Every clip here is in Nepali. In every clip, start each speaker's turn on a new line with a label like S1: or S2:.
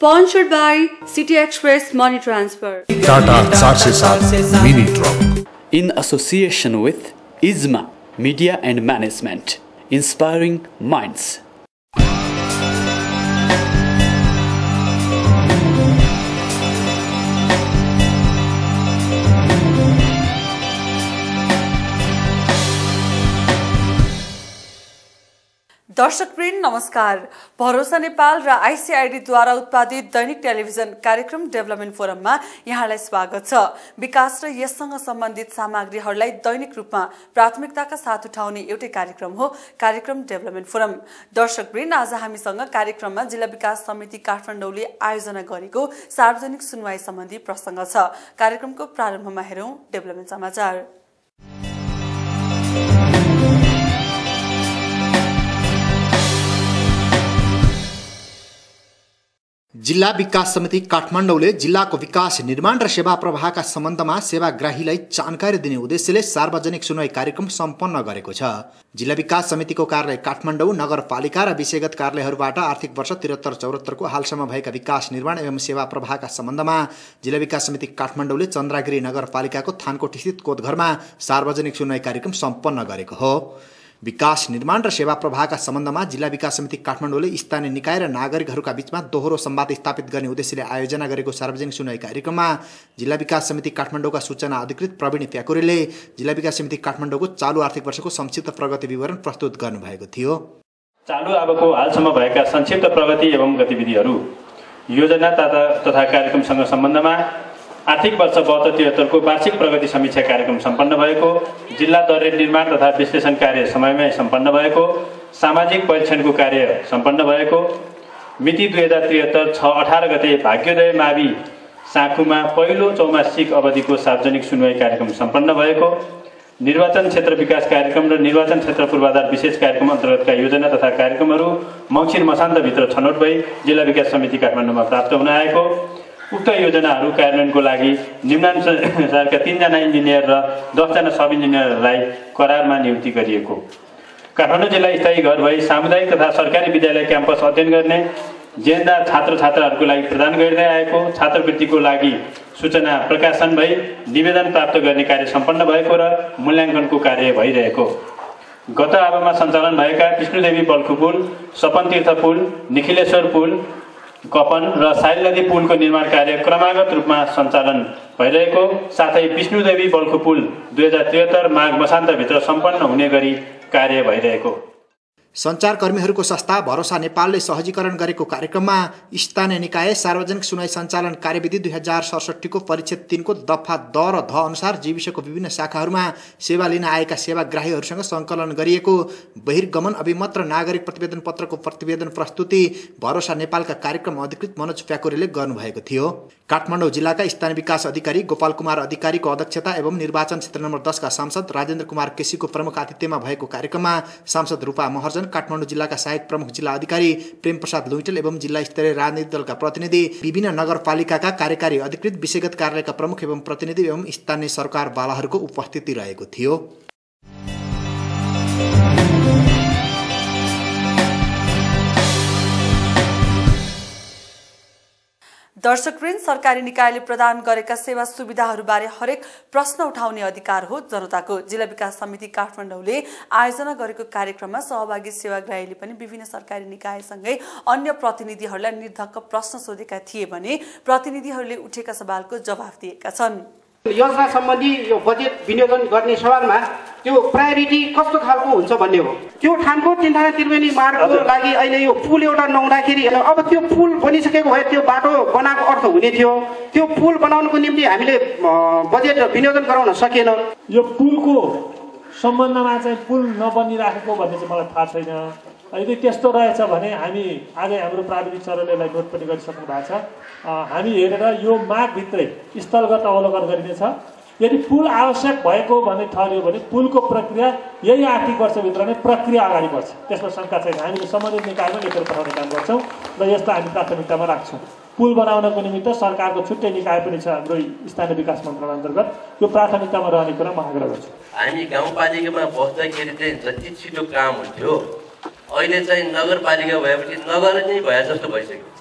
S1: Sponsored by City Express Money Transfer.
S2: Tata 407 Mini Truck.
S3: In association with ISMA Media and Management, inspiring minds.
S1: दर्शकवृन्द नमस्कार। भरोसा नेपाल र ICID द्वारा उत्पादित दैनिक टेलिभिजन कार्यक्रम डेभलपमेन्ट फोरममा यहाँलाई स्वागत छ। विकास र यससँग सम्बन्धित सामग्रीहरूलाई दैनिक रूपमा प्राथमिकताका साथ उठाउने एउटै कार्यक्रम हो कार्यक्रम डेभलपमेन्ट फोरम। दर्शकवृन्द आज हामीसँग कार्यक्रममा जिल्ला विकास समिति काठमाडौँले आयोजना गरेको सार्वजनिक सुनवाई सम्बन्धी प्रसंग छ। कार्यक्रमको प्रारम्भमा हेरौं डेभलपमेन्ट समाचार।
S4: जिल्ला विकास समिति काठमाडौँले जिल्लाको विकास निर्माण र सेवा प्रवाहका सम्बन्धमा सेवाग्राहीलाई जानकारी दिने उद्देश्यले सार्वजनिक सुनवाई कार्यक्रम सम्पन्न गरेको छ। जिल्ला विकास समितिको कार्यालय काठमाडौँ, नगरपालिका र विषयगत कार्यालयहरूबाट आर्थिक वर्ष 73-74 को हालसम्म भएका विकास निर्माण एवं सेवा प्रवाहका सम्बन्धमा जिल्ला विकास समिति काठमाडौँले चन्द्रागिरी नगरपालिकाको थानकोट स्थित कोतघरमा सार्वजनिक सुनवाई कार्यक्रम सम्पन्न गरेको हो। विकास निर्माण र सेवा प्रवाहका सम्बन्धमा जिल्ला विकास समिति काठमाडौँले स्थानीय निकाय र नागरिकहरूका बीचमा दोहोरो संवाद स्थापित गर्ने उद्देश्यले आयोजना गरेको सार्वजनिक सुनवाई कार्यक्रममा जिल्ला विकास समिति काठमाडौँका सूचना अधिकृत प्रवीण प्याकुरेले जिल्ला विकास समिति काठमाडौँको चालु आर्थिक वर्षको संक्षिप्त प्रगति विवरण प्रस्तुत गर्नुभएको थियो।
S5: चालु अबको हालसम्म भएका संक्षिप्त प्रगति एवं गतिविधिहरू, योजना तथा कार्यक्रमसँग सम्बन्धमा आर्थिक वर्ष 72-73 को वार्षिक प्रगति समीक्षा कार्यक्रम सम्पन्न भएको, जिल्ला दर निर्माण तथा विश्लेषण कार्य समयमै सम्पन्न भएको, सामाजिक परीक्षणको कार्य सम्पन्न भएको, मिति 2073-6-18 गते भाग्योदय मावि साँखुमा पहिलो चौमासिक अवधिको सार्वजनिक सुनवाई कार्यक्रम सम्पन्न भएको, निर्वाचन क्षेत्र विकास कार्यक्रम र निर्वाचन क्षेत्र पूर्वाधार विशेष कार्यक्रम अन्तर्गतका योजना तथा कार्यक्रमहरू मङ्सिर मसान्तभित्र छनौट भई जिल्ला विकास समिति काठमाडौँमा प्राप्त हुन आएको, उक्त योजनाहरू कार्यान्वयनको लागि निम्नानुसारका 3 जना इन्जिनियर र 10 जना सब इन्जिनियरहरूलाई करारमा नियुक्ति गरिएको, काठमाडौँ जिल्ला स्थायी घर भई सामुदायिक तथा सरकारी विद्यालय क्याम्पस अध्ययन गर्ने जेनदार छात्रछात्राहरूको लागि प्रदान गर्दै आएको, छात्रवृत्तिको लागि सूचना प्रकाशन भई निवेदन प्राप्त गर्ने कार्य सम्पन्न भएको र मूल्याङ्कनको कार्य भइरहेको, गत आवामा सञ्चालन भएका विष्णुदेवी बल्खु पुल, सपन तीर्थ पुल, निखिलेश्वर पुल, कपन र साइल नदी पुलको निर्माण कार्य क्रमागत रूपमा सञ्चालन भइरहेको साथै विष्णुदेवी बल्खु पुल 2073 माघ मसान्तभित्र सम्पन्न हुने गरी कार्य भइरहेको।
S4: सञ्चारकर्मीहरूको संस्था भरोसा नेपालले सहजीकरण गरेको कार्यक्रममा स्थानीय निकाय सार्वजनिक सुनवाई सञ्चालन कार्यविधि 2067 को परिच्छेद 3 को दफा द र ध अनुसार जीविसको विभिन्न शाखाहरूमा सेवा लिन आएका सेवाग्राहीहरूसँग सङ्कलन गरिएको बहिर्गमन अभिमत र नागरिक प्रतिवेदन पत्रको प्रतिवेदन प्रस्तुति भरोसा नेपालका कार्यक्रम अधिकृत मनोज प्याकुरेले गर्नुभएको थियो। काठमाडौँ जिल्लाका स्थानीय विकास अधिकारी गोपाल कुमार अधिकारीको अध्यक्षता एवं निर्वाचन क्षेत्र नम्बर 10 का सांसद राजेन्द्र कुमार केसीको प्रमुख आतिथ्यमा भएको कार्यक्रममा सांसद रूपा महर्जन, काठमाडौँ जिल्लाका सहायक प्रमुख जिल्ला अधिकारी प्रेम प्रसाद लुइटेल एवं जिल्ला स्तरीय राजनीतिक दलका प्रतिनिधि, विभिन्न नगरपालिकाका कार्यकारी अधिकृत, विषयगत कार्यालयका प्रमुख एवं प्रतिनिधि एवं स्थानीय सरकारवालाहरूको उपस्थिति रहेको थियो।
S1: दर्शकवृन्द, सरकारी निकायले प्रदान गरेका सेवा सुविधाहरूबारे हरेक प्रश्न उठाउने अधिकार हो जनताको। जिल्ला विकास समिति काठमाडौँले आयोजना गरेको कार्यक्रममा सहभागी सेवाग्राहीले पनि विभिन्न सरकारी निकायसँगै अन्य प्रतिनिधिहरूलाई निर्धक्क प्रश्न सोधेका थिए भने प्रतिनिधिहरूले उठेका सवालको जवाफ दिएका छन्।
S6: योजना सम्बन्धी यो बजेट विनियोजन गर्ने सवालमा त्यो प्रायोरिटी कस्तो खालको हुन्छ भन्ने हो। त्यो ठानको तिनथाना त्रिवेणी मार्गको लागि अहिले यो पुल एउटा नहुँदाखेरि अब त्यो पुल बनिसकेको भए त्यो बाटो बनाएको अर्थ हुने थियो। त्यो पुल बनाउनको निम्ति हामीले बजेट विनियोजन गराउन सकेन।
S7: यो पुलको सम्बन्धमा चाहिँ पुल नबनिराखेको भन्ने चाहिँ मलाई थाहा छैन। यदि त्यस्तो रहेछ भने हामी आजै हाम्रो प्राविधिक सरले नोट पनि गरिसक्नु भएको छ। हामी हेरेर यो मागभित्रै स्थलगत अवलोकन गरिनेछ। यदि पुल आवश्यक भएको भन्ने ठहरियो भने पुलको प्रक्रिया यही आर्थिक वर्षभित्र नै प्रक्रिया अगाडि बढ्छ, त्यसमा शङ्का छैन। हामीले सम्बन्धित निकायमा लेखेर पठाउने काम गर्छौँ र यसलाई हामी प्राथमिकतामा राख्छौँ। पुल बनाउनको निमित्त सरकारको छुट्टै निकाय पनि छ हाम्रो स्थानीय विकास मन्त्रालय अन्तर्गत, यो प्राथमिकतामा रहने कुरा म आग्रह गर्छु।
S8: हामी गाउँपालिकामा बस्दाखेरि चाहिँ जति छिटो काम हुन्थ्यो अहिले चाहिँ नगरपालिका भएपछि नगर नै भए जस्तो भइसक्यो।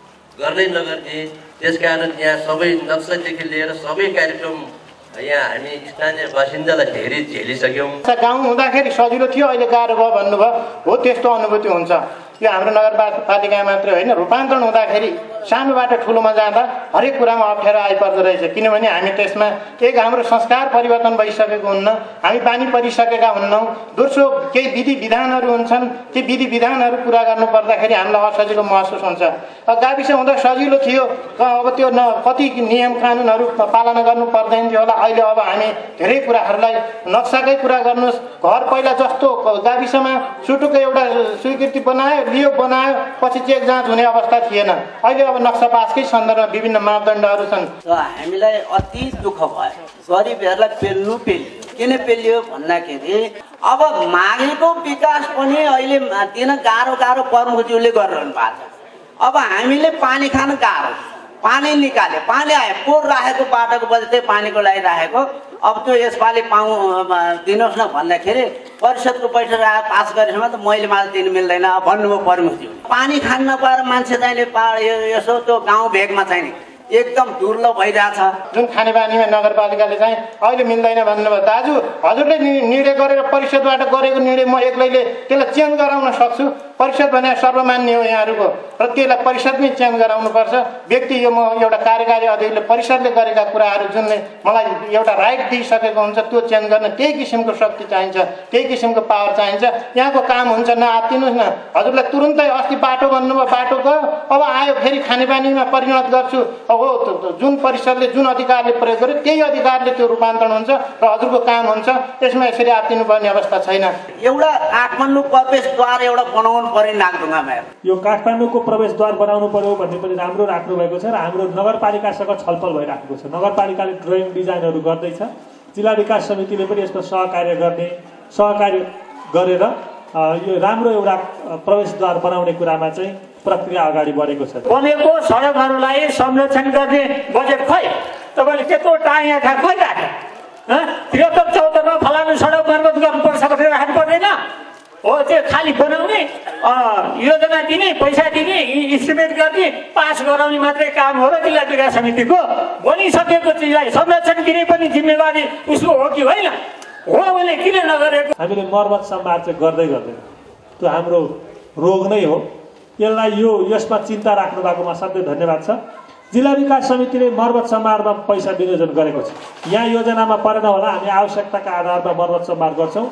S8: गर्दै नगर्ने, त्यसकारण यहाँ सबै नक्सलदेखि लिएर सबै कार्यक्रम यहाँ हामी स्थानीय बासिन्दालाई धेरै झेलिसक्यौँ।
S6: गाउँ हुँदाखेरि सजिलो थियो, अहिले गाह्रो भयो भन्नुभयो, हो त्यस्तो अनुभूति हुन्छ। यो हाम्रो नगरपालिका मात्रै होइन, रूपान्तरण हुँदाखेरि सानोबाट ठुलोमा जाँदा हरेक कुरामा अप्ठ्यारो आइपर्दो रहेछ। किनभने हामी त्यसमा एक हाम्रो संस्कार परिवर्तन भइसकेको हुन्न, हामी बानी परिसकेका हुन्नौँ। दोस्रो केही विधि विधानहरू हुन्छन्, ती विधि विधानहरू पुरा गर्नु पर्दाखेरि हामीलाई असजिलो महसुस हुन्छ। गाविस हुँदा सजिलो थियो, अब त्यो कति नियम कानुनहरू पालना गर्नु पर्दैन थियो होला। अहिले अब हामी धेरै कुराहरूलाई नक्साकै कुरा गर्नुहोस्, घर पहिला जस्तो गाविसमा सुटुकै एउटा स्वीकृति बनायो पछि चेक जाँच हुने अवस्था थिएन। अहिले अब नक्सा पासकै सन्दर्भमा विभिन्न मापदण्डहरू छन्।
S9: हामीलाई अति दुःख भयो, गरिबहरूलाई पेल्नु पेलियो। किन पेलियो भन्दाखेरि अब मागेको विकास पनि अहिले दिन गाह्रो प्रमुखज्यूले गरिरहनु भएको छ। अब हामीले पानी खान गाह्रो, पानी निकाल्यो, पानी आयो, पोहोर राखेको बाटोको बजेट चाहिँ पानीको लागि राखेको, अब त्यो यसपालि दिनुहोस् न भन्दाखेरि परिषदको पैसा पास गरेसम्म त मैले माल दिनु मिल्दैन भन्नुभयो प्रमुखज्यू। पानी खान नपाएर मान्छे चाहिँ यसो त्यो गाउँ भेगमा चाहिँ एकदम दुर्लभ भइरहेछ।
S6: जुन खानेपानीमा नगरपालिकाले चाहिँ अहिले मिल्दैन भन्नुभयो। दाजु हजुरले निर्णय गरेर परिषदबाट गरेको निर्णय म एक्लैले त्यसलाई चेन्ज गराउन सक्छु। परिषद भने सर्वमान्य हो यहाँहरूको, र त्यसलाई परिषदमै चेन्ज गराउनुपर्छ। व्यक्ति यो म एउटा कार्यकारी अधिकारीले परिषदले गरेका कुराहरू जुनले मलाई एउटा राइट दिइसकेको हुन्छ त्यो चेन्ज गर्न त्यही किसिमको शक्ति चाहिन्छ, त्यही किसिमको पावर चाहिन्छ। यहाँको काम हुन्छ, नआत्तिनुहोस् न। हजुरलाई तुरुन्तै अस्ति बाटो भन्नुभयो, बाटो गयो, अब आयो फेरि खानेपानीमा परिणत गर्छु। हो जुन परिषदले जुन अधिकारले प्रयोग गर्यो त्यही अधिकारले त्यो रूपान्तरण हुन्छ र हजुरको काम हुन्छ। यसमा यसरी आत्तिनुपर्ने अवस्था छैन।
S9: एउटा काठमाडौँ प्रवेशद्वार एउटा बनाउनु पर्यो नागढुङ्गामा।
S7: यो काठमाडौँको प्रवेशद्वार बनाउनु पर्यो भन्ने पनि राम्रो राख्नु भएको छ र हाम्रो नगरपालिकासँग छलफल भइराखेको छ। नगरपालिकाले ड्रइङ डिजाइनहरू गर्दैछ, जिल्ला विकास समितिले पनि यसमा सहकार्य गरेर यो राम्रो एउटा प्रवेशद्वार बनाउने कुरामा चाहिँ प्रक्रिया अगाडि बढेको छ।
S10: बनेको सडकहरूलाई संरक्षण गर्ने बजेट खै तपाईँले त्यत्रो टाइम खै राख्यो? 73-74मा फलानु सडक मर्मत गर्नुपर्छ भनेर राख्नु पर्दैन हो? त्यो खालि बनाउने, योजना दिने, पैसा दिने, इस्टिमेट गर्ने, पास गराउने मात्रै काम हो र जिल्ला विकास समितिको? बनिसकेको चिजलाई संरक्षण दिने पनि जिम्मेवारी उसको हो कि होइन? हो भने किन नगरेको?
S7: हामीले मर्मत सम्भार चाहिँ गर्दैन, त्यो हाम्रो रोग नै हो। यसलाई यसमा चिन्ता राख्नु भएकोमा सधैँ धन्यवाद छ। जिल्ला विकास समितिले मर्मत सम्भारमा पैसा विनियोजन गरेको छ। यहाँ योजनामा परेन होला, हामी आवश्यकताका आधारमा मर्मत सम्भार गर्छौँ।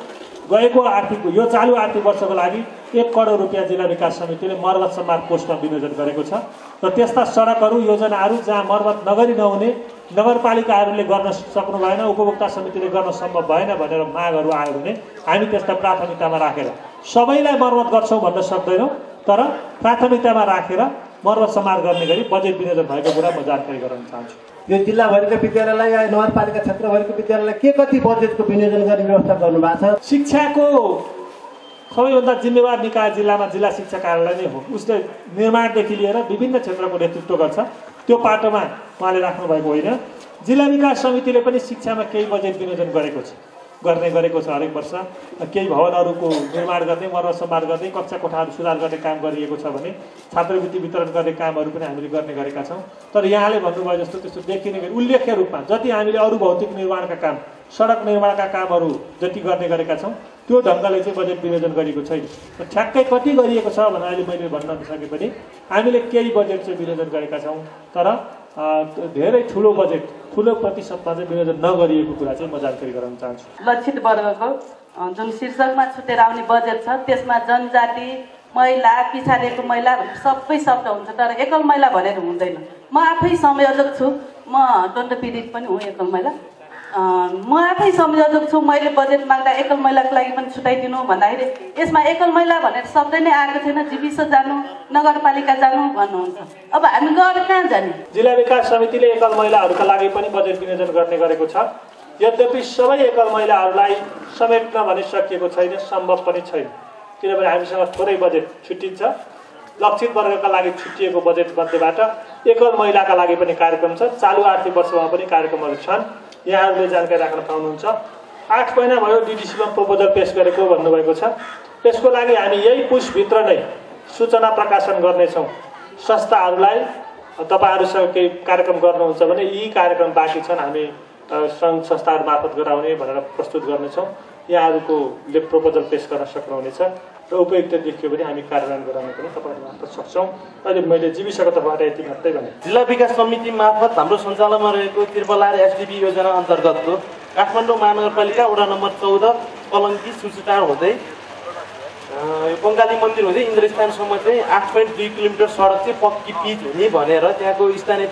S7: यो चालु आर्थिक वर्षको लागि 1 करोड रुपियाँ जिल्ला विकास समितिले मर्मत सम्भार कोषमा विनियोजन गरेको छ र त्यस्ता सडकहरू योजनाहरू जहाँ मर्मत नगरी नहुने, नगरपालिकाहरूले गर्न सक्नु भएन, उपभोक्ता समितिले गर्न सम्भव भएन भनेर मागहरू आयो भने हामी त्यसलाई प्राथमिकतामा राखेर सबैलाई मर्मत गर्छौँ भन्न सक्दैनौँ, तर प्राथमिकतामा राखेर मर्मत सम्भार गर्ने गरी बजेट विनियोजन भएको कुरा म जानकारी गराउन चाहन्छु।
S11: यो जिल्लाभरिको विद्यालयलाई या नगरपालिका क्षेत्रभरिको विद्यालयलाई के कति बजेटको विनियोजन गर्ने व्यवस्था गर्नु भएको छ?
S7: शिक्षाको सबैभन्दा जिम्मेवार निकाय जिल्लामा जिल्ला शिक्षा कार्यालय नै हो। उसले निर्माणदेखि लिएर विभिन्न क्षेत्रको नेतृत्व गर्छ, त्यो पाटोमा उहाँले राख्नुभएको होइन। जिल्ला विकास समितिले पनि शिक्षामा केही बजेट विनियोजन गरेको छ हरेक वर्ष। केही भवनहरूको निर्माण गर्ने, मर्मत सम्भार गर्ने, कक्षा कोठाहरू सुधार गर्ने काम गरिएको छ भने छात्रवृत्ति वितरण गर्ने कामहरू पनि हामीले गर्ने गरेका छौँ। तर यहाँले भन्नुभयो जस्तो त्यस्तो देखिने गरी उल्लेख्य रूपमा जति हामीले अरू भौतिक निर्माणका काम, सडक निर्माणका कामहरू जति गर्ने गरेका छौँ त्यो ढङ्गले चाहिँ बजेट विनियोजन गरेको छैन। ठ्याक्कै कति गरिएको छ भने अहिले मैले भन्न नसके पनि हामीले केही बजेट चाहिँ विनियोजन गरेका छौँ, तर धेरै ठुलो बजेट, ठुलो प्रतिशतमा चाहिँ विनियोजन नगरिएको कुरा चाहिँ म जानकारी गराउन चाहन्छु।
S12: लक्षित वर्गको जुन शीर्षकमा छुटेर आउने बजेट छ त्यसमा जनजाति, महिला, पिछाडिएको महिला सबै शब्द हुन्छ, तर एकल महिला भनेर हुँदैन। म आफै संयोजक छु, म दण्ड पीडित पनि हुँ, एकल महिला। म आफै संयोजक छु। मैले बजेट माग्दा एकल महिलाको लागि पनि छुट्याइदिनु भन्दाखेरि यसमा एकल महिला भनेर शब्द नै आएको छैन। जीविसा जानु, नगरपालिका जानु भन्नुहुन्छ। अब हामी गएर कहाँ जाने?
S7: जिल्ला विकास समितिले एकल महिलाहरूका लागि पनि बजेट विनियोजन गर्ने गरेको छ। यद्यपि सबै एकल महिलाहरूलाई समेट्न भने सकिएको छैन, सम्भव पनि छैन, किनभने हामीसँग थोरै बजेट छुट्टिन्छ। लक्षित वर्गका लागि छुट्टिएको बजेट मध्येबाट एकल महिलाका लागि पनि कार्यक्रम छ। चालु आर्थिक वर्षमा पनि कार्यक्रमहरू छन्, यहाँहरूले जानकारी राख्न पाउनुहुन्छ। 8 महिना भयो डिडिसीमा प्रपोजल पेश गरेको भन्नुभएको छ। त्यसको लागि हामी यही पुसभित्र नै सूचना प्रकाशन गर्नेछौँ। संस्थाहरूलाई तपाईँहरूसँग केही कार्यक्रम गर्नुहुन्छ भने यी कार्यक्रम बाँकी छन्, हामी सङ्घ संस्थाहरू मार्फत गराउने भनेर प्रस्तुत गर्नेछौँ। यहाँहरूकोले प्रपोजल पेश गर्न सक्नुहुनेछ र उपयुक्त देखियो भने हामी कार्यान्वयन गराउन पनि तपाईँहरू मार्फत सक्छौँ। अहिले मैले जीविसाको तर्फबाट यति मात्रै भने।
S13: जिल्ला विकास समिति मार्फत हाम्रो सञ्चालनमा रहेको त्रिपलार एसडिपी योजना अन्तर्गतको काठमाडौँ महानगरपालिका वडा नम्बर 14 कलङ्की सूचीटार हुँदै बङ्गाली मन्दिर हुँदै इन्द्रस्थानसम्म चाहिँ 8.2 किलोमिटर सडक चाहिँ पक्की पिच हुने भनेर त्यहाँको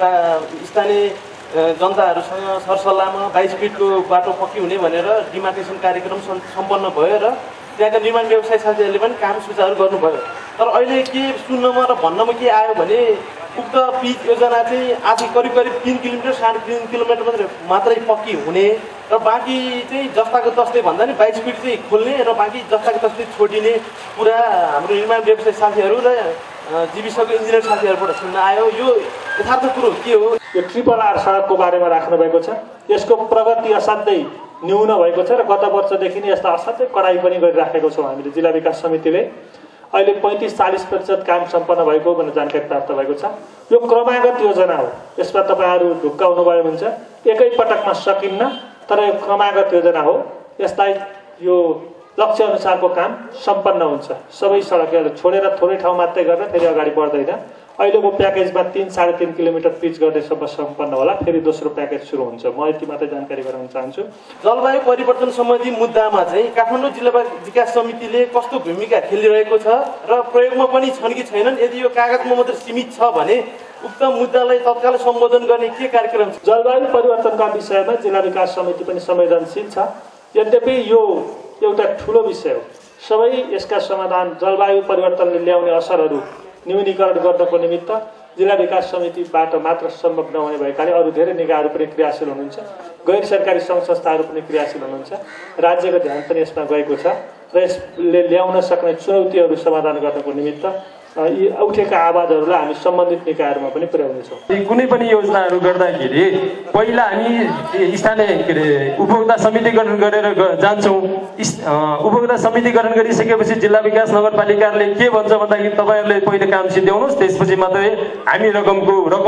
S13: स्थानीय जनताहरूसँग सरसल्लाहमा 22 फिटको बाटो पक्की हुने भनेर डिमार्केसन कार्यक्रम सम्पन्न भयो र त्यहाँका निर्माण व्यवसाय साथीहरूले पनि काम सुचारू गर्नुभयो। तर अहिले के सुन्नमा र भन्नमा के आयो भने उक्त पिच योजना चाहिँ आधी करिब 3 किलोमिटर 3.5 किलोमिटर मात्रै पक्की हुने र बाँकी चाहिँ जस्ताको तस्तै भन्दा नि 22 फिट चाहिँ खोल्ने र बाँकी जस्ताको तस्तै छोडिने कुरा हाम्रो निर्माण व्यवसाय साथीहरू र जीविसाको इन्जिनियर साथीहरूबाट सुन्न आयो। यो यथार्थ कुरो के हो?
S7: यो ट्रिपल आर सडकको बारेमा राख्नु भएको छ। यसको प्रगति असाध्यै न्यून भएको छ र गत वर्षदेखि नै यस्ता असाध्यै कडाई पनि गरिराखेको छौँ हामीले। जिल्ला विकास समितिले अहिले 35-40% काम सम्पन्न भएको भनेर जानकारी प्राप्त भएको छ। यो क्रमागत योजना हो, यसमा तपाईँहरू ढुक्क हुनुभयो हुन्छ। एकै पटकमा सकिन्न, तर यो क्रमागत योजना हो। यसलाई यो लक्ष्य अनुसारको काम सम्पन्न हुन्छ। सबै सडकहरू छोडेर थोरै ठाउँ मात्रै गरेर फेरि अगाडि बढ्दैन। अहिलेको प्याकेजमा 3-3.5 किलोमिटर पिच गर्नेसम्म सम्पन्न होला, फेरि दोस्रो प्याकेज सुरु हुन्छ। म यति मात्रै जानकारी गराउन चाहन्छु।
S13: जलवायु परिवर्तन सम्बन्धी मुद्दामा चाहिँ काठमाडौँ जिल्ला विकास समितिले कस्तो भूमिका खेलिरहेको छ र प्रयोगमा पनि छन् कि छैनन्? यदि यो कागजमा मात्र सीमित छ भने उक्त मुद्दालाई तत्काल सम्बोधन गर्ने के कार्यक्रम छ?
S7: जलवायु परिवर्तनका विषयमा जिल्ला विकास समिति पनि संवेदनशील छ। यद्यपि यो एउटा ठुलो विषय हो। सबै यसका समाधान जलवायु परिवर्तनले ल्याउने असरहरू न्यूनीकरण गर्नको निमित्त जिल्ला विकास समितिबाट मात्र सम्भव नहुने भएकाले अरू धेरै निकायहरू पनि क्रियाशील हुनुहुन्छ, गैर सरकारी सङ्घ संस्थाहरू पनि क्रियाशील हुनुहुन्छ। राज्यको ध्यान पनि यसमा गएको छ र यसले ल्याउन सक्ने चुनौतीहरू समाधान गर्नको निमित्त यी उठेका आवाजहरूलाई हामी सम्बन्धित निकायहरूमा पनि पुर्याउनेछौँ।
S14: कुनै पनि योजनाहरू गर्दाखेरि पहिला हामी स्थानीय उपभोक्ता समिति गठन गरेर जान्छौँ। उपभोक्ता समिति गठन गरिसकेपछि जिल्ला विकास नगरपालिकाले के भन्छ भन्दाखेरि तपाईँहरूले पहिले काम सिद्ध्याउनुहोस्, त्यसपछि मात्रै हामी रकम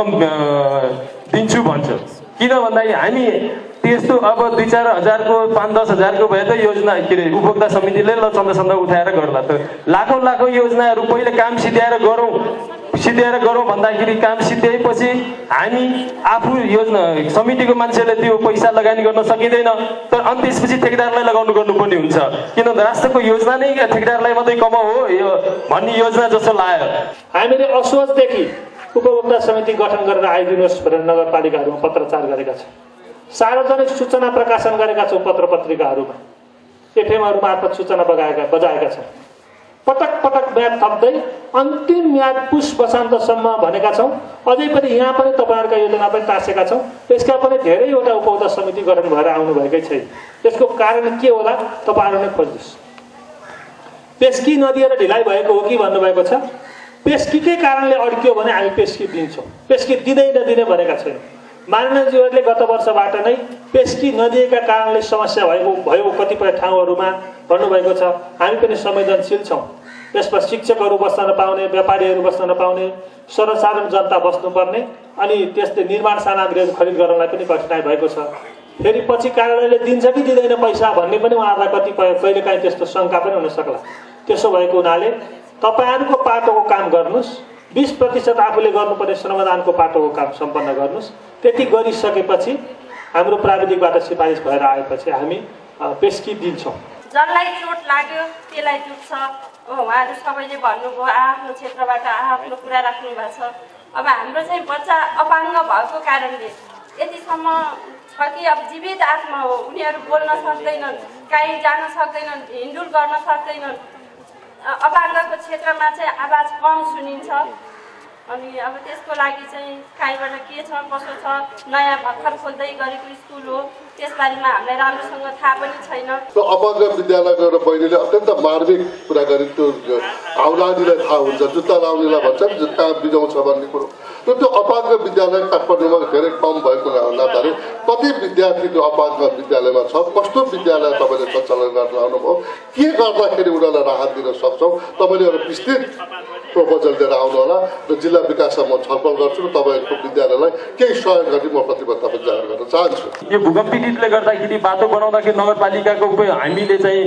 S14: दिन्छु भन्छ। किन भन्दाखेरि हामी त्यस्तो अब 2-4 हजारको 5-10 हजारको भए त योजना उपभोक्ता समितिले ल चन्दा उठाएर गर्ला। त लाखौँ योजनाहरू पहिले काम सिद्ध्याएर गरौँ भन्दाखेरि काम सिद्ध्याएपछि हामी आफू योजना समितिको मान्छेले त्यो पैसा लगानी गर्न सकिँदैन। तर अनि त्यसपछि ठेकेदारलाई गर्नुपर्ने हुन्छ। किनभने राष्ट्रको योजना नै ठेकेदारलाई मात्रै कमाउ हो यो भन्ने योजना जस्तो लाग्यो।
S7: हामीले असोजदेखि उपभोक्ता समिति गठन गरेर आइदिनुहोस् भनेर नगरपालिकाहरूमा पत्रचार गरेका छौँ। सार्वजनिक सूचना प्रकाशन गरेका छौँ, पत्र पत्रिकाहरूमा एफएमहरू मार्फत सूचना बजाएका छौँ। पटक म्याद थप्दै अन्तिम म्याद पुष वसान्तसम्म भनेका छौँ। अझै पनि यहाँ पनि तपाईँहरूका योजना पनि टाँसेका छौँ। यसका पनि धेरैवटा उपभोक्ता समिति गठन भएर आउनुभएकै छैन। यसको कारण के होला तपाईँहरू नै खोज्नुहोस्। पेस्की नदिएर ढिलाइ भएको हो कि भन्नुभएको छ। पेस्कीकै कारणले अड्कियो भने हामी पेस्की दिन्छौँ, पेस्की दिँदै भनेका छैनौँ। माननीयज्यूहरूले गत वर्षबाट नै पेस्की नदिएका कारणले समस्या भयो कतिपय ठाउँहरूमा भन्नुभएको छ। हामी पनि संवेदनशील छौँ। यसमा शिक्षकहरू बस्न नपाउने, व्यापारीहरू बस्न नपाउने, सर्वसाधारण जनता बस्नुपर्ने, अनि त्यस्तै निर्माण सामग्रीहरू खरिद गर्नलाई पनि कठिनाइ भएको छ। फेरि पछि कार्यालयले दिन्छ कि दिँदैन पैसा भन्ने पनि उहाँहरूलाई कतिपय कहिलेकाहीँ त्यस्तो शङ्का पनि हुन सक्ला। त्यसो भएको हुनाले तपाईँहरूको पाटोको काम गर्नुहोस्। 20% आफूले गर्नुपर्ने श्रमदानको पाटोको काम सम्पन्न गर्नुहोस्। त्यति गरिसकेपछि हाम्रो प्राविधिकबाट सिफारिस भएर आएपछि हामी पेस्की दिन्छौँ।
S15: जसलाई चोट लाग्यो त्यसलाई दुख्छ। उहाँहरू सबैले भन्नुभयो, आफ्नो क्षेत्रबाट आफ्नो कुरा राख्नु भएको छ। अब हाम्रो चाहिँ बच्चा अपाङ्ग भएको कारणले यतिसम्म छ कि अब जीवित आत्मा हो, उनीहरू बोल्न सक्दैनन्, काहीँ जान सक्दैनन्, हिँडुल गर्न सक्दैनन्। अपाङ्गको क्षेत्रमा चाहिँ आवाज कम सुनिन्छ। अनि अब त्यसको लागि चाहिँ कहीँबाट के छ कसो छ, नयाँ भर्खर खोल्दै गरेको स्कुल हो, त्यसबारेमा हामीलाई राम्रोसँग थाहा पनि छैन।
S16: अपाङ्ग विद्यालय गएर बहिनीले अत्यन्त मार्मिक कुरा गरी त्यो औलादीलाई थाहा हुन्छ, जुत्ता लाउनेलाई भन्छ जुत्ता बिजाउँछ भन्ने कुरो। र त्यो अपाङ्ग विद्यालय काठमाडौँमा धेरै कम भएको नाताले कति विद्यार्थी त्यो अपाङ्ग विद्यालयमा छ, कस्तो विद्यालय तपाईँले सञ्चालन गर्न आउनुभयो, के गर्दाखेरि उनीहरूलाई राहत दिन सक्छौँ, तपाईँले एउटा विस्तृत प्रपोजल लिएर आउनु होला र जिल्ला विकासमा म छलफल गर्छु र तपाईँहरूको विद्यालयलाई केही सहयोग गर्ने म प्रतिबद्धता जाहेर गर्न चाहन्छु।
S14: यो भूकम्प पीडितले गर्दाखेरि बाटो बनाउँदाखेरि नगरपालिकाको हामीले चाहिँ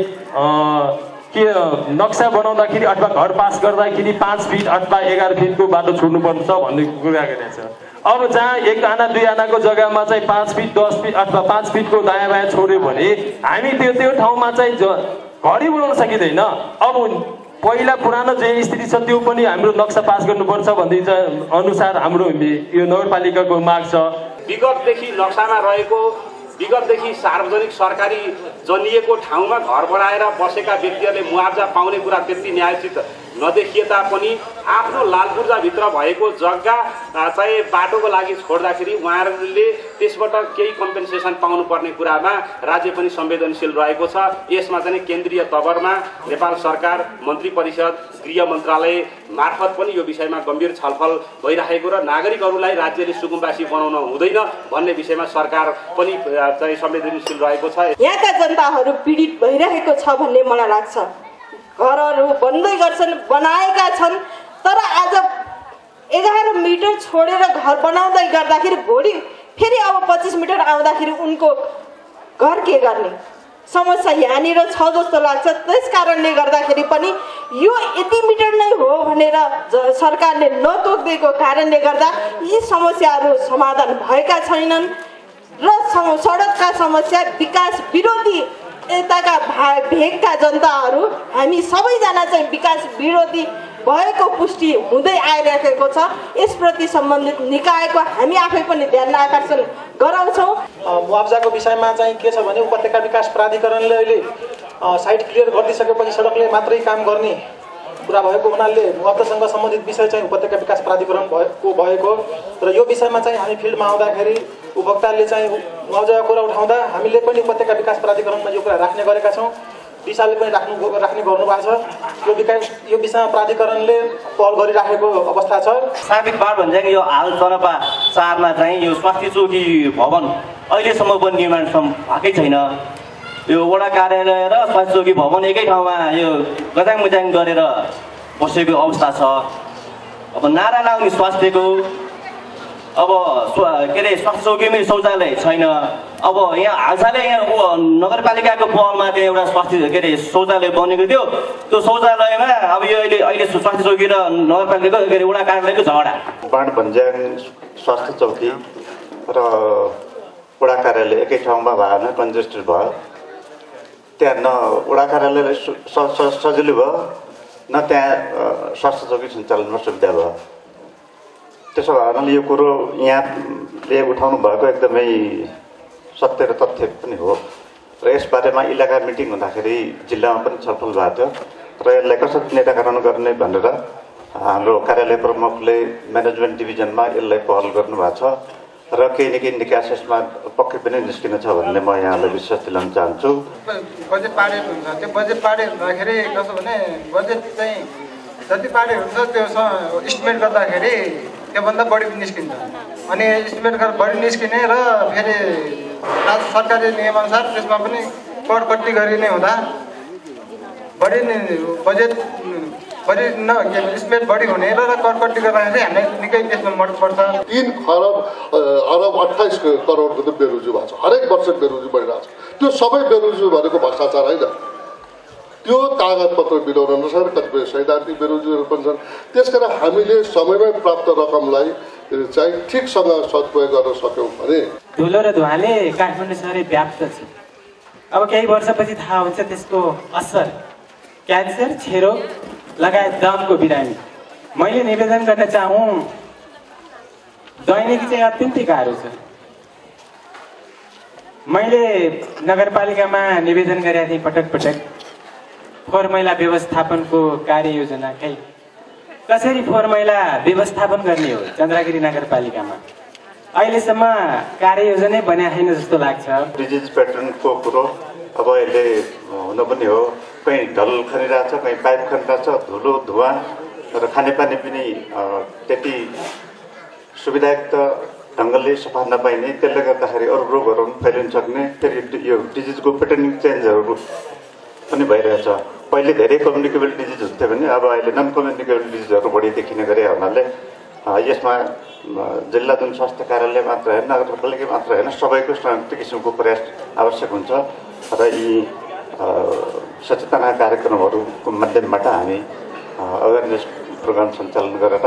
S14: के नक्सा बनाउँदाखेरि अथवा घर पास गर्दाखेरि 5 फिट अथवा 11 फिटको बाटो छोड्नुपर्छ भन्ने कुरा गरेको छ। अब जहाँ 1 आना 2 आनाको जग्गामा चाहिँ 5 फिट 10 फिट अथवा 5 फिटको दायाँ बायाँ छोड्यो भने हामी त्यो ठाउँमा चाहिँ घरै बनाउन सकिँदैन। अब पहिला पुरानो जे स्थिति छ त्यो पनि हाम्रो नक्सा पास गर्नुपर्छ भन्ने अनुसार हाम्रो यो नगरपालिकाको माग छ।
S17: विगतदेखि नक्सामा रहेको विगतदेखि सार्वजनिक सरकारी जनिएको ठाउँमा घर बनाएर बसेका व्यक्तिहरूले मुआवजा पाउने कुरा त्यति न्यायोचित नदेखिए तापनि आफ्नो लालपूर्जाभित्र भएको जग्गा चाहिँ बाटोको लागि छोड्दाखेरि उहाँहरूले त्यसबाट केही कम्पेन्सेसन पाउनुपर्ने कुरामा राज्य पनि संवेदनशील रहेको छ। यसमा चाहिँ केन्द्रीय तवरमा नेपाल सरकार मन्त्री परिषद गृह मन्त्रालय मार्फत पनि यो विषयमा गम्भीर छलफल भइरहेको र नागरिकहरूलाई राज्यले सुकुम्बासी बनाउन हुँदैन भन्ने विषयमा सरकार पनि चाहिँ संवेदनशील रहेको छ।
S15: यहाँका जनताहरू पीडित भइरहेको छ भन्ने मलाई लाग्छ। घरहरू बन्दै गर्छन्, बनाएका छन्, तर आज 11 मिटर छोडेर घर बनाउँदै गर्दाखेरि भोलि फेरि अब 25 मिटर आउँदाखेरि उनको घर के गर्ने समस्या यहाँनिर छ जस्तो लाग्छ। त्यस कारणले गर्दाखेरि पनि यो यति मिटर नै हो भनेर सरकारले नतोक्दिएको कारणले गर्दा यी समस्याहरू समाधान भएका छैनन् र सडकका समस्या विकास विरोधी यताका भेगका जनताहरू हामी सबैजना चाहिँ विकास विरोधी भएको पुष्टि हुँदै आइरहेको छ। यसप्रति सम्बन्धित निकायको हामी आफै पनि ध्यान आकर्षण गराउँछौँ।
S11: मुआवजाको विषयमा चाहिँ के छ भने उपत्यका विकास प्राधिकरणले अहिले साइट क्लियर गरिदिसकेपछि सडकले मात्रै काम गर्ने कुरा भएको हुनाले मुआवजासँग सम्बन्धित विषय चाहिँ उपत्यका विकास प्राधिकरण भएको र यो विषयमा चाहिँ हामी फिल्डमा आउँदाखेरि उपभोक्ताले चाहिँ मुआवजाको कुरा उठाउँदा हामीले पनि उपत्यका विकास प्राधिकरणमा यो कुरा राख्ने गरेका छौँ। दिशाले पनि राख्ने गर्नुभएको छ। यो विषयमा प्राधिकरणले पहल गरिराखेको अवस्था छ।
S9: साबिक बाढ भन्छ यो हाल चरपा 4मा चाहिँ यो स्वास्थ्य चौकी भवन अहिलेसम्म पनि निर्माण भएकै छैन। यो वडा कार्यालय र स्वास्थ्य चौकी भवन एकै ठाउँमा यो गजाङ मुजाङ गरेर बसेको अवस्था छ। अब नारा लाउने स्वास्थ्यको अब के अरे स्वास्थ्य चौकीमै शौचालय छैन। अब यहाँ हालसालै यहाँ नगरपालिकाको पहलमा त्यहाँ एउटा स्वास्थ्य के अरे शौचालय बनेको थियो। त्यो शौचालयमा अब यो अहिले स्वास्थ्य चौकी र नगरपालिकाको के अरे वडा कार्यालयको झगडा।
S18: बाढ भन्ज्याङ स्वास्थ्य चौकी र वडा कार्यालय एकै ठाउँमा भएन, कन्जेस्टेड भयो। त्यहाँ न वडा कार्यालयलाई सजिलो भयो न त्यहाँ स्वास्थ्य चौकी सञ्चालनमा सुविधा भयो। त्यसो भएर यो कुरो यहाँले उठाउनु भएको एकदमै सत्य र तथ्य पनि हो र यसबारेमा इलाका मिटिङ हुँदाखेरि जिल्लामा पनि छलफल भएको थियो र यसलाई कसरी निराकरण गर्ने भनेर हाम्रो कार्यालय प्रमुखले म्यानेजमेन्ट डिभिजनमा यसलाई पहल गर्नुभएको छ र केही न केही निकास यसमा पक्कै पनि निस्किने छ भन्ने म यहाँलाई विश्वास दिलाउन चाहन्छु।
S19: बजेट पाडे हुन्छ, त्यो बजेट पाडे हुँदाखेरि कसो भने बजेट चाहिँ जति पाडे हुन्छ त्यो इस्टिमेट गर्दाखेरि त्योभन्दा बढी निस्किन्छ। अनि इस्टिमेट गरेर बढी निस्किने र फेरि सरकारी नियमअनुसार त्यसमा पनि कटकटी गरिने हुँदा बढी बजेट बढी इस्टिमेट बढी हुने र कटकटी गर्दाखेरि हामीलाई निकै त्यसमा मद्दत पर्छ।
S16: 3 अरब 28 करोडको त बेरोजगारी भएको छ। हरेक वर्ष बेरोजगारी बढिरहेको छ। त्यो सबै बेरोजगारी भनेको भ्रष्टाचार होइन। त्यो कागजपत्र मिलाउन नसकेर कतिपय सैद्धान्तिक बेरोजगारी पनि छन्। त्यसकारण हामीले समयमै प्राप्त रकमलाई चाहिँ ठिकसँग सदुपयोग गर्न सक्यौँ भने
S20: धुलो र धुवाले काठमाडौँ सहरै व्याप्त छ। अब केही वर्षपछि थाहा हुन्छ त्यसको असर क्यान्सर, क्षयरोग लगायत दमको बिरामी। मैले निवेदन गर्न चाहूँ दैनिकी चाहिँ अत्यन्तै गाह्रो छ। मैले नगरपालिकामा निवेदन गरेका थिएँ पटक पटक फोहोर मैला व्यवस्थापनको कार्ययोजना कसरी फोहोर मैला व्यवस्थापन गर्ने हो चन्द्रगिरी नगरपालिकामा अहिलेसम्म कार्ययोजना बन्या छैन जस्तो लाग्छ।
S18: डिजिज प्याटर्नको कुरो अब अहिले हुन पनि हो। कहीँ ढल खनिरहेछ, कहीँ पाइप खनिरहेछ, धुलो धुवा र खानेपानी पनि त्यति सुविधायुक्त ढङ्गले सफा नपाइने, त्यसले गर्दाखेरि अरू रोगहरू पनि फैलिन सक्ने, फेरि यो डिजिजको प्याटर्निङ चेन्जहरू पनि भइरहेछ। पहिले धेरै कम्युनिकेबल डिजिज हुन्थ्यो भने अब अहिले नन कम्युनिकेबल डिजिजहरू बढी देखिने गरे हुनाले यसमा जिल्ला जुन स्वास्थ्य कार्यालय मात्र होइन, नगरपालिका मात्र होइन, सबैको संयुक्त किसिमको प्रयास आवश्यक हुन्छ र यी सचेतना कार्यक्रमहरूको माध्यमबाट हामी अवेरनेस प्रोग्राम सञ्चालन गरेर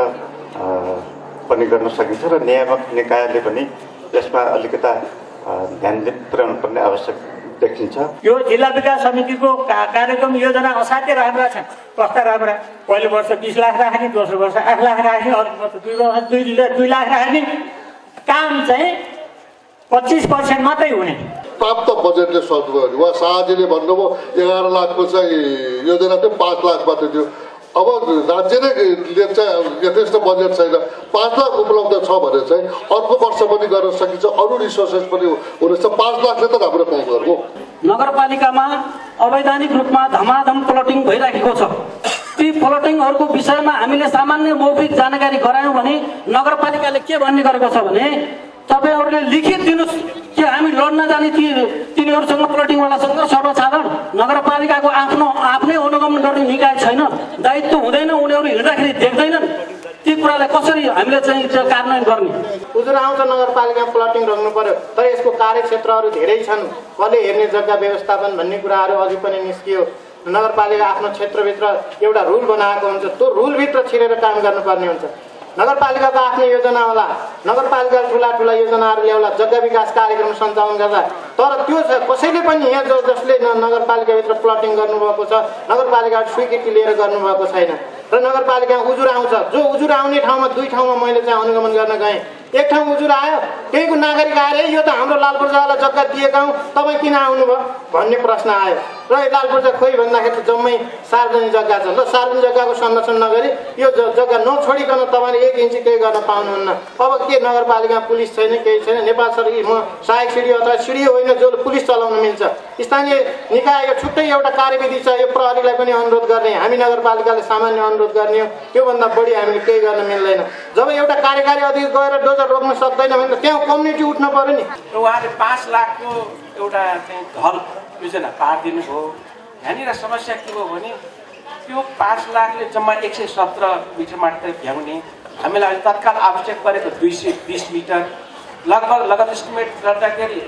S18: पनि गर्न सकिन्छ र नियामक निकायले पनि यसमा अलिकता ध्यान पुर्याउनु पर्ने आवश्यक देखिन्छ।
S10: यो जिल्ला विकास समितिको कार्यक्रम योजना असाध्यै राम्रा छन्, कस्ता राम्रा। पहिलो वर्ष 20 लाख राख्ने, दोस्रो वर्ष 8 लाख राख्ने, अर्को वर्ष 2 लाख राख्ने। काम चाहिँ 25% मात्रै हुने।
S16: प्राप्त बजेटले सक्नु उहाँ शाहजीले भन्नुभयो 11 लाखको चाहिँ योजना थियो, 5 लाख मात्रै थियो। अब राज्यले चाहिँ यथेष्ट बजेट छैन, 5 लाख उपलब्ध छ भने चाहिँ अर्को वर्ष पनि गर्न सकिन्छ, अरू रिसोर्सेस पनि हुनेछ। 5 लाखले त राम्रो काम गर्नु।
S6: नगरपालिकामा अवैधानिक रूपमा धमाधम प्लटिङ भइरहेको छ। ती प्लटिङहरूको विषयमा हामीले सामान्य मौखिक जानकारी गरायौँ भने नगरपालिकाले के भन्ने गरेको छ भने तपाईहरुले लिखित दिनुस् कि हामी लड्न जाने तिनीहरुसँग प्लटिङवालासँग सर्वसाधारण नगरपालिकाको आफ्नै अनुगमन गर्ने निकाय छैन, दायित्व हुँदैन, उनीहरु हिँड्दाखेरि देख्दैनन्। ती कुरालाई कसरी हामीले चाहिँ कार्यान्वयन गर्ने?
S19: उजुर आउँछ नगरपालिकामा प्लटिङ राख्नु पर्यो, तर यसको कार्यक्षेत्रहरू धेरै छन्। कसले हेर्ने जग्गा व्यवस्थापन भन्ने कुराहरू अघि पनि निस्कियो। नगरपालिका आफ्नो क्षेत्रभित्र एउटा रुल बनाएको हुन्छ, त्यो रुलभित्र छिरेर काम गर्नुपर्ने हुन्छ। नगरपालिकाको आफ्नो योजना होला, नगरपालिका ठुला योजनाहरू ल्याउला, जग्गा विकास कार्यक्रम सञ्चालन गर्दा। तर त्यो कसैले पनि यहाँ जसले नगरपालिकाभित्र प्लटिङ गर्नुभएको छ नगरपालिकाबाट स्वीकृति लिएर गर्नुभएको छैन। र नगरपालिकामा उजुर आउँछ, जो उजुर आउने ठाउँमा 2 ठाउँमा मैले चाहिँ अनुगमन गर्न गएँ। एक ठाउँ उजुर आयो, त्यहीको नागरिक आएर यो त हाम्रो लालपूर्जालाई जग्गा दिएका हौँ, तपाईँ किन आउनुभयो भन्ने प्रश्न आयो। र लालपूर्जा खोइ भन्दाखेरि जम्मै सार्वजनिक जग्गा छ। ल सार्वजनिक जग्गाको संरक्षण नगरी यो जग्गा नछोडिकन तपाईँले 1 इन्च केही गर्न पाउनुहुन्न। अब के नगरपालिका पुलिस छैन, केही छैन? नेपाल सरकार म सहायक सिडी अथवा सिडी होइन जो पुलिस चलाउन मिल्छ। स्थानीय निकायको छुट्टै एउटा कार्यविधि छ, यो प्रहरीलाई पनि अनुरोध गर्ने, हामी नगरपालिकाले सामान्य अनुरोध गर्ने हो। त्योभन्दा बढी हामीले केही गर्न मिल्दैन। जब एउटा कार्यकारी अधिकारी गएर डोजर रोक्न सक्दैन भने त त्यहाँ कम्युनिटी उठ्न पर्यो नि।
S13: उहाँले 5 लाखको एउटा चाहिँ ढल योजना पारिदिनु भयो। यहाँनिर समस्या के भयो भने त्यो 5 लाखले जम्मा 117 मिटर मात्र भ्याउने, हामीलाई तत्काल आवश्यक परेको 220 मिटर, लगभग एस्टिमेट गर्दाखेरि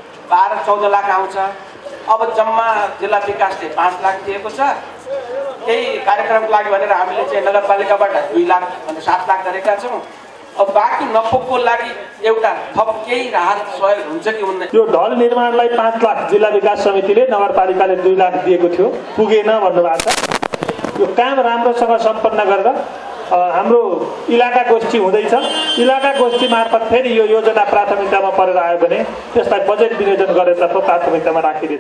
S13: 12-14 लाख आउँछ। अब जम्मा जिल्ला विकासले 5 लाख दिएको छ। केही कार्यक्रमको लागि भनेर हामीले चाहिँ नगरपालिकाबाट 2 लाख भन्दा 7 लाख गरेका छौँ। अब बाँकी नफोकको लागि एउटा थप केही राहत सहयोग हुन्छ कि हुँदैन?
S7: यो ढल निर्माणलाई 5 लाख जिल्ला विकास समितिले नगरपालिकाले 2 लाख दिएको थियो, पुगेन भन्नुभएको छ। यो काम राम्रोसँग सम्पन्न गरेर हाम्रो इलाका गोष्ठी हुँदैछ। इलाका गोष्ठी मार्फत फेरि यो योजना प्राथमिकतामा परेर आयो भने त्यसलाई बजेट विनियोजन गरेर प्राथमिकतामा राखिनेछ।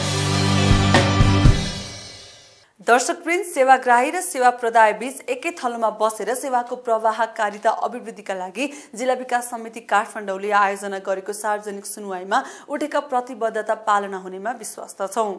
S1: दर्शकवृन्द, सेवाग्राही र सेवा प्रदाय बीच एकै थलोमा बसेर सेवाको प्रवाहकारिता अभिवृद्धिका लागि जिल्ला विकास समिति काठमाडौँले आयोजना गरेको सार्वजनिक सुनवाईमा उठेका प्रतिबद्धता पालना हुनेमा विश्वास छौं।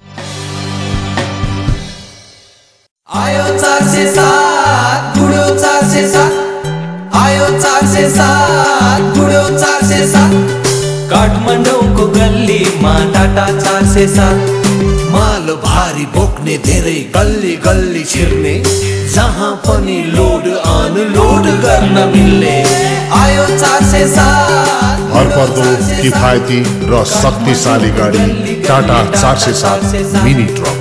S21: आयो 407 गुडो 407 आयो 407 गुडो 407 काठमाडौँको गल्लीमा टाटा 407 माल भारी बोक्ने धेरै गल्ली गल्ली छिर्ने जहाँ पनि लोड अनलोड गर्न मिल्ने आयो 407
S2: भरपर्दो किफायती र शक्तिशाली गाडी Tata 407 mini truck.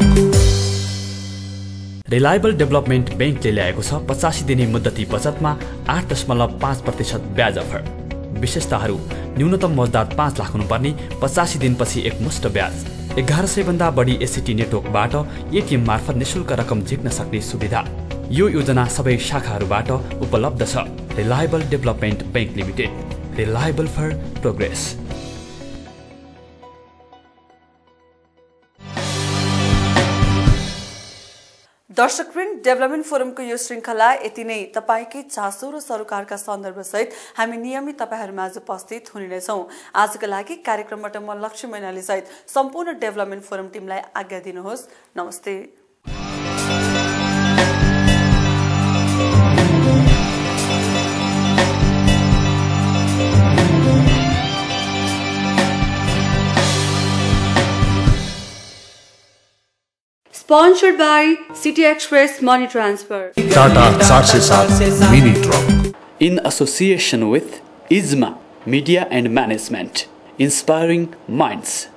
S3: Reliable development ब्याङ्कले ल्याएको छ 85 दिने मुद्दती बचतमा 8.5% ब्याज अफर। विशेषताहरू: न्यूनतम मजदार 5 लाख हुनुपर्ने, 85 दिनपछि एकमुष्ट ब्याज, 1100 भन्दा बढी एसिटी नेटवर्कबाट एटिएम मार्फत निशुल्क रकम झिक्न सक्ने सुविधा। यो योजना सबै शाखाहरूबाट उपलब्ध छ। Reliable development bank limited, reliable for progress.
S1: दर्शकवृन्द, डेभलपमेन्ट फोरमको यो श्रृङ्खला यति नै। तपाईकै चासो र सरोकारका सन्दर्भसहित हामी नियमित तपाईहरुमा आज उपस्थित हुने नै छौं। आजका लागि कार्यक्रमबाट म लक्ष्मी मैनाली सहित सम्पूर्ण डेभलपमेन्ट फोरम टिमलाई आज्ञा दिनुहोस्। नमस्ते। Sponsored by City Express Money Transfer.
S2: Tata 407 mini truck.
S3: In association with ISMA Media and Management, inspiring minds.